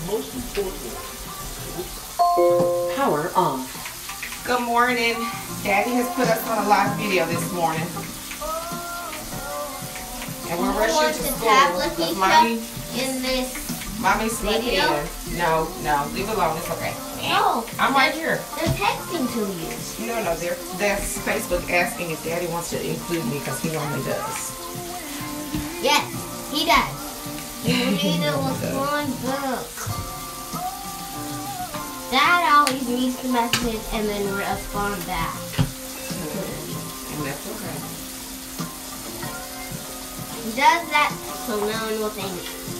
Most important. Power off. Good morning. Daddy has put us on a live video this morning. And we're rushing to school because Mommy slept in. No, leave it alone. It's okay. No. I'm right here. They're texting to you. No, that's Facebook asking if Daddy wants to include me because he normally does. Yes, he does. You need to respond back. Dad always reads the message and then respond back. And that's okay. He does that so no one will think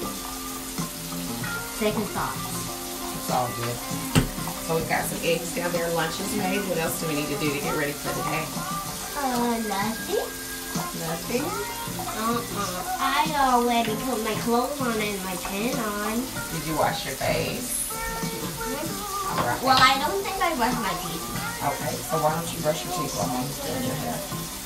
second thoughts. It's all good. So we've got some eggs down there. Lunch is made. What else do we need to do to get ready for the day? Nothing. Nothing? I already put my clothes on and my pen on. Did you wash your face? All right. Well, I don't think I brushed my teeth. Okay, so why don't you brush your teeth while Mom's doing your hair?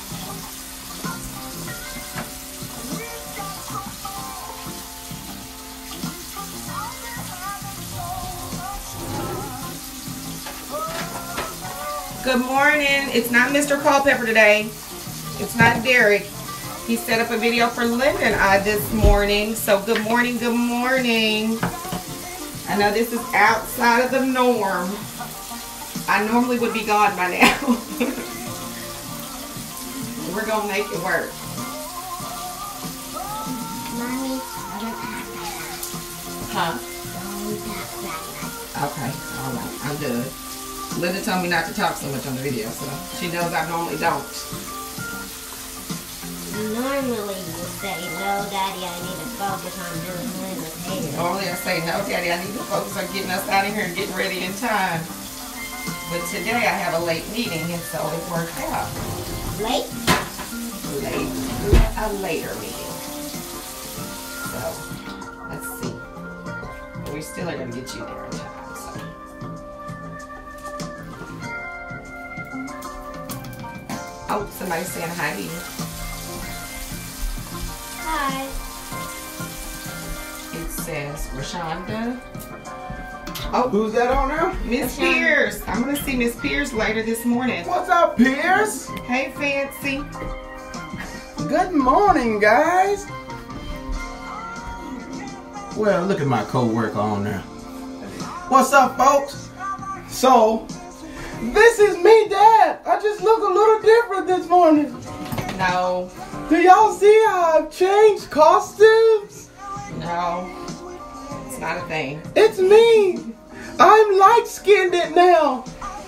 Good morning. It's not Mr. Culpepper today. It's not Derek. He set up a video for Linda and I this morning. So good morning, good morning. I know this is outside of the norm. I normally would be gone by now. We're going to make it work. Mommy, Huh? Okay, all right, I'm good. Linda told me not to talk so much on the video, so she knows I normally don't. Normally you say, no, Daddy, I need to focus on doing Linda's hair. Normally I say, no, Daddy, I need to focus on getting us out of here and getting ready in time. But today I have a late meeting, and so it worked out. Late? Late. A later meeting. So, let's see. But we still are going to get you there in time, so. Oh, somebody's saying hi to you. Hi. It says Rashonda. Oh, Who's that on now? Miss Pierce. I'm going to see Miss Pierce later this morning. What's up, Pierce? Hey, Fancy. Good morning, guys. Well, look at my co-worker on there. What's up, folks? So, this is me, Dad. I just look a little different this morning. No. Do y'all see how I've changed costumes? No. It's not a thing. It's me. I'm light-skinned now.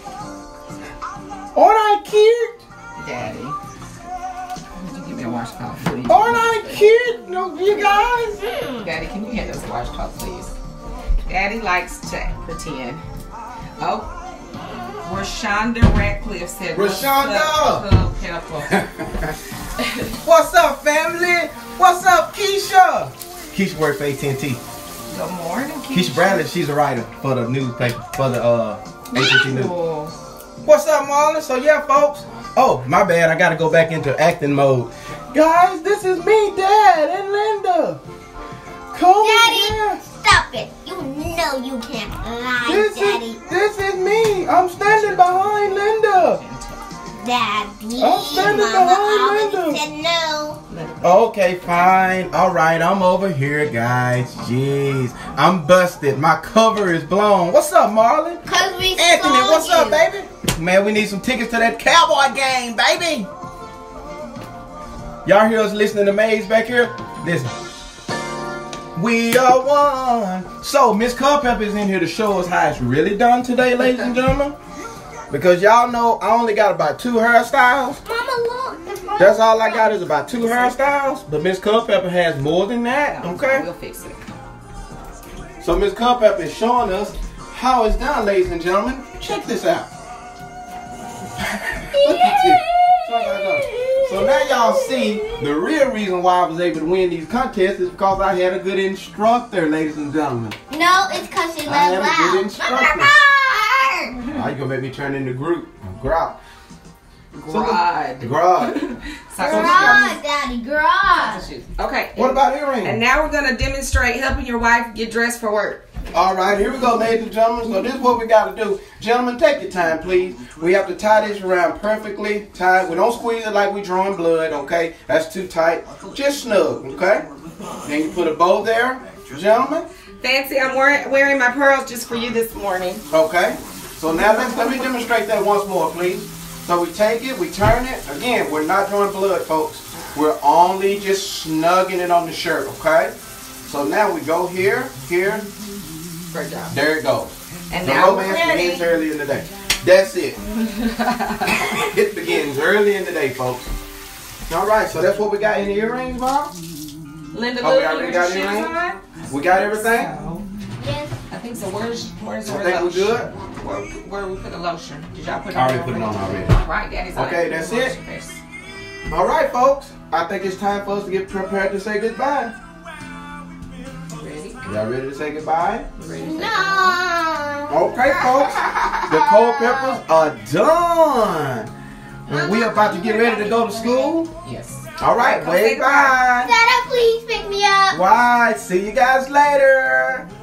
Aren't I cute? Daddy. Would you give me a washcloth, please? Aren't I cute, you guys? Daddy, can you hand us a washcloth, please? Daddy likes to pretend. Oh. Rashonda Ratcliffe said, Rashonda! What's What's up, family? What's up, Keisha? Keisha works for AT&T. Good morning, Keisha. Keisha Bradley, she's a writer for the newspaper, for the AT&T News. Cool. What's up, Marlon? So yeah, folks. Oh, my bad. I got to go back into acting mode. Guys, this is me, Dad, and Linda. Come Daddy, stop it. You know you can't lie, Daddy. This is me. I'm standing behind Linda. Daddy, I'm standing Mama behind already Linda. said no. Okay, fine. All right, I'm over here, guys. Jeez, I'm busted. My cover is blown. What's up, Marlon? Cause we Anthony, saw what's you. up, baby? Man, we need some tickets to that Cowboy game, baby. Y'all hear us listening to Maze back here? Listen. We are one. So, Miss Culpepper is in here to show us how it's really done today, ladies and gentlemen. Because y'all know I only got about 2 hairstyles. Mama, look. That's all I got is about 2 hairstyles. But Miss Culpepper has more than that, okay? We'll fix it. So Miss Culpepper is showing us how it's done, ladies and gentlemen. Check this out. Look at this. So now y'all see the real reason why I was able to win these contests is because I had a good instructor, ladies and gentlemen. No, it's because you I had love a good loud. instructor. Oh, you gonna make me turn into Groot. Grot. Grod. Grod. Garage, Daddy, garage. Okay. What about earrings? And now we're going to demonstrate helping your wife get dressed for work. All right, here we go, ladies and gentlemen. So this is what we got to do. Gentlemen, take your time, please. We have to tie this around perfectly tight. We don't squeeze it like we drawing blood, okay? That's too tight. Just snug, okay? Then you put a bow there, gentlemen. Fancy, I'm wearing my pearls just for you this morning. Okay. So now let me demonstrate that once more, please. So we take it, we turn it. Again, we're not drawing blood, folks. We're only just snugging it on the shirt, okay? So now we go here. Great job. There it goes. And the now romance we're ready. begins early in the day. That's it. It begins early in the day, folks. All right, so that's what we got in the earrings, Bob. Linda, Oh, we look, already your got shoes earrings? on? We got everything? So, Yes. I think so. Where's I our think we're lotion? good. Where we put the lotion? Did y'all put it I on? already put it on already. Right, Daddy's Okay, that's it. All right, folks. I think it's time for us to get prepared to say goodbye. Ready? Y'all ready to say goodbye? Ready? No. Okay, folks. The cold peppers are done. And we about to get ready to go to school. Yes. All right, Come say wave bye. Dada, please pick me up. Why? See you guys later.